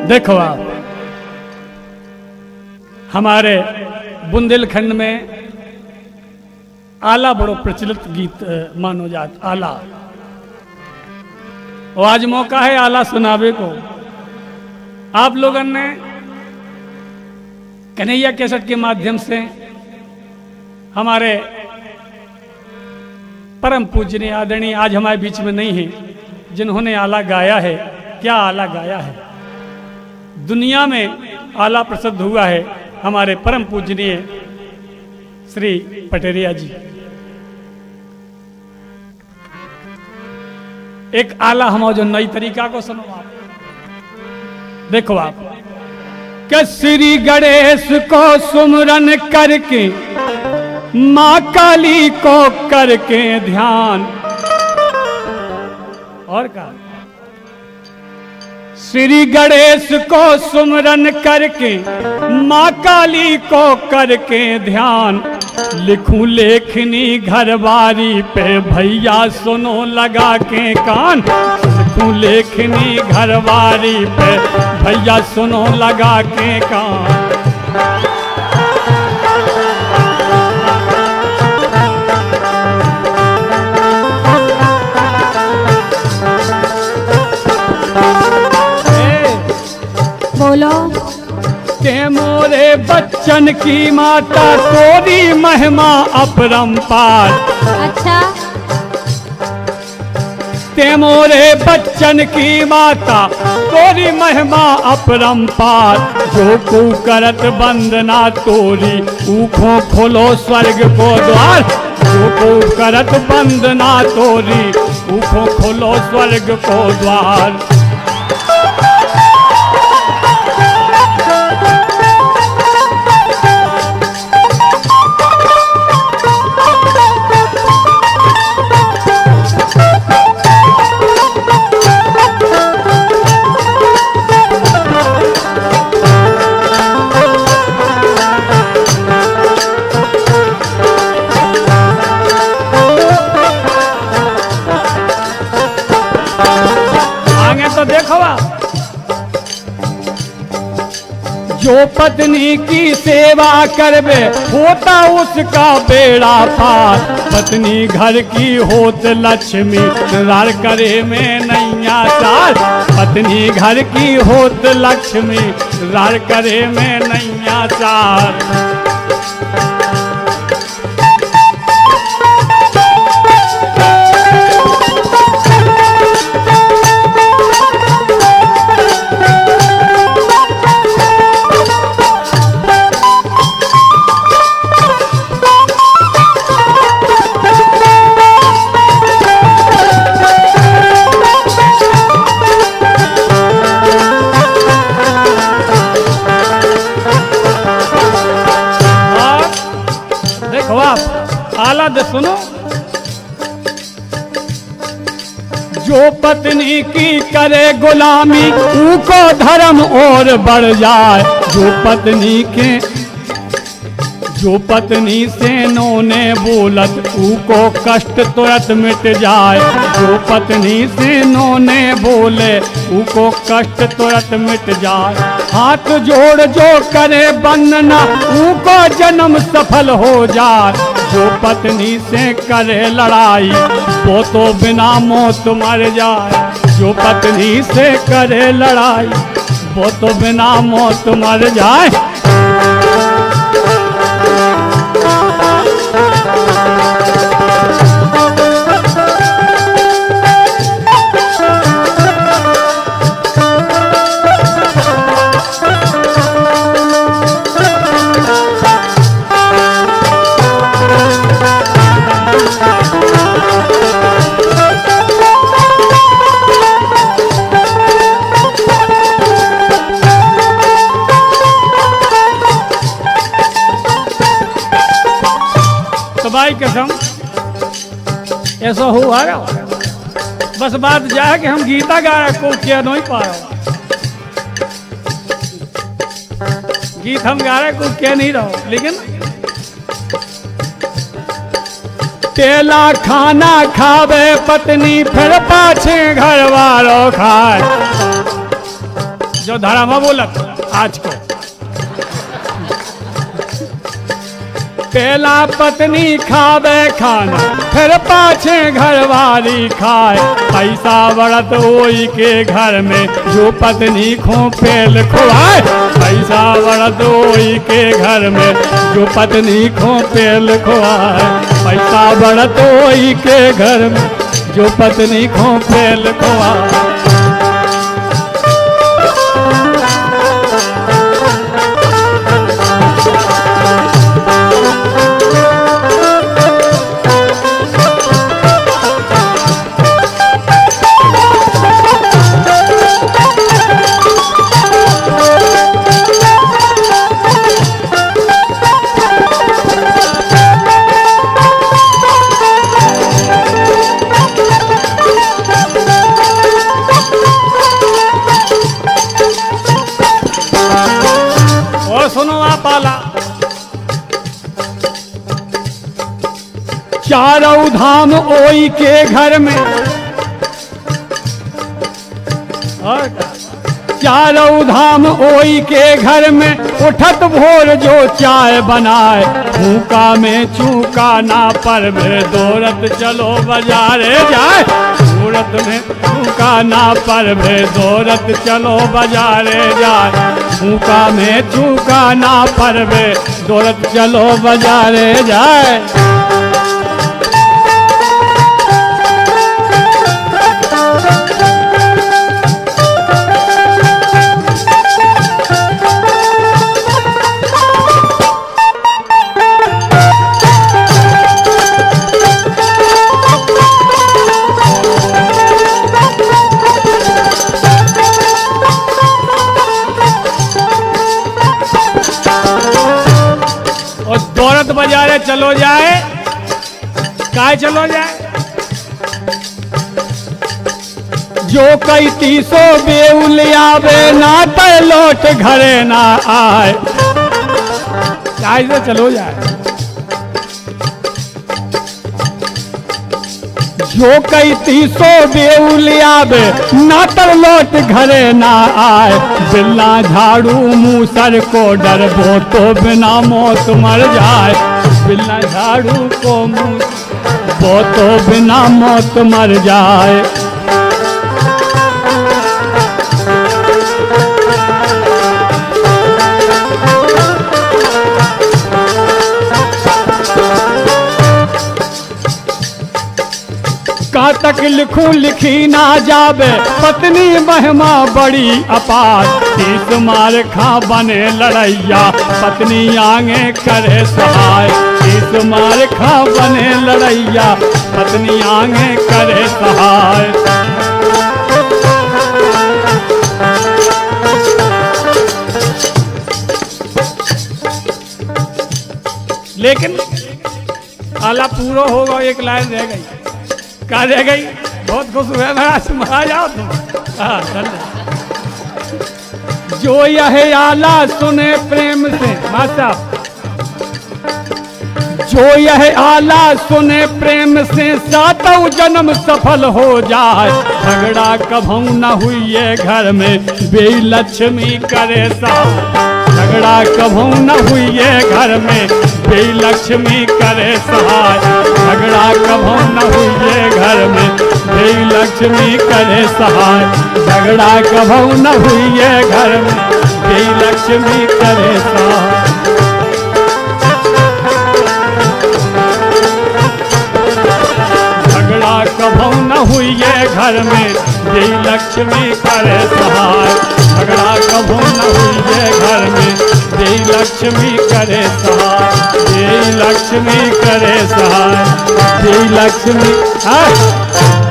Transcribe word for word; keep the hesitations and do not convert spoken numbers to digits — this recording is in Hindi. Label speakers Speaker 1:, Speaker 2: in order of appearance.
Speaker 1: देखो आप, हमारे बुंदेलखंड में आला बड़ो प्रचलित गीत मानो जात। आला और आज मौका है आला सुनावे को। आप लोगों ने कन्हैया कैसेट के माध्यम से हमारे परम पूजनीय आदरणीय आज हमारे बीच में नहीं है, जिन्होंने आला गाया है। क्या आला गाया है, दुनिया में आला प्रसिद्ध हुआ है हमारे परम पूजनीय श्री पटेरिया जी। एक आला हम जो नई तरीका को सुनो आप। देखो आप, कि श्री गणेश को सुमरन करके मां काली को करके ध्यान। और का श्री गणेश को सुमरन करके मां काली को करके ध्यान। लिखूं लेखनी घरवारी पे भैया सुनो लगा के कान। लिखूं लेखनी घरवारी पे भैया सुनो लगा के कान।
Speaker 2: बोलो।
Speaker 1: ते मोरे बच्चन की माता तोरी महिमा अपरंपार।
Speaker 2: अच्छा।
Speaker 1: ते मोरे बच्चन की माता तोरी महिमा अपरंपार। जो को करत वंदना तोरी ऊखों खोलो स्वर्ग को द्वार। जो को करत वंदना तोरी ऊखों खोलो स्वर्ग को द्वार। देखो जो पत्नी की सेवा करवे होता उसका बेड़ा पार। पत्नी घर की होत लक्ष्मी रार करे में नैया चार। पत्नी घर की होत लक्ष्मी रार करे में नैया चार। आला दे सुनो। जो पत्नी की करे गुलामी उनको धर्म और बढ़ जाए। जो पत्नी के जो पत्नी से नोने बोलत उनको कष्ट तुरंत मिट जाए। जो पत्नी से नोने बोले उनको कष्ट तुरंत मिट जाए। हाथ जोड़ जो करे वंदना उनको जन्म सफल हो जाए। जो पत्नी से करे लड़ाई वो तो बिना मौत मर जाए। जो पत्नी से करे लड़ाई वो तो बिना मौत मर जाए। भाई कसम ऐसा हुआ है। बस बात जाए कि हम गीता गा रहे को क्या नहीं पा रहा। गीत हम गा रहे को क्या नहीं रहो, लेकिन तेला खाना खावे पत्नी फिर पाछे घर वालों खाए। जो धर्म बोलत आज को। पहला पत्नी खावे खाना, फिर पाछे घरवाली खाए, पैसा बढ़त ओई के घर में जो पत्नी खो पेल खुआए। पैसा बढ़त ओई के घर में जो पत्नी खो पेल खुआए। पैसा बढ़त ओई के घर में जो पत्नी खो पेल खुआए। सुनो आप आला, चारों धाम ओई के घर में, चारों धाम ओई के घर में उठत भोर जो चाय बनाए। भूखा में चूका ना पर में दौड़त चलो बाजारे जाए। सूरत में चूका ना पर में दौड़त चलो बाजारे जाए। भूखा में चूका ना पर में दौड़त चलो बाजारे जाए। दौड़त बाजारे चलो जाए, काय चलो जाए। जो कई तीसो बेउल आवे ना तो लौट घरे ना आए। काय से चलो जाए। जो कई तीसो बेउल आवे ना तो लौट घरे ना आए। बिल्ला झाड़ू मूसर को डर वो तो बिना मौत मर जाए। बिल्ला झाड़ू को मुँह वो तो बिना मौत मर जाए। का तक लिखूं लिखी ना जावे, पत्नी महिमा बड़ी अपार। तीस मार खा बने लड़ैया, पत्नी आगे करे सहाय। तीस मार खा बने लड़ैया, पत्नी आगे करे सहाय। लेकिन आला पूरा होगा, एक लाइन रह गई। क्या रह गई? बहुत खुश हुए मैं, आ जाओ तुम। हाँ चल। जो यह आला सुने प्रेम से, माता जो यह आला सुने प्रेम से सातों जन्म सफल हो जाए। झगड़ा कभू न हुई घर में बेई लक्ष्मी करे सहाय। झगड़ा कभू न हुई घर में बेई लक्ष्मी करे सहाय। झगड़ा कभू न हुई घर में बेई लक्ष्मी करे सहाय। झगड़ा कभू न हुई घर में बेई लक्ष्मी करे सहाय। झगड़ा कभू न हुई घर में बेई लक्ष्मी करे सहाय। झगड़ा कभू न हुई घर में बेई लक्ष्मी करे सहाय। बेई लक्ष्मी करे सहाय। बेई लक्ष्मी। हाँ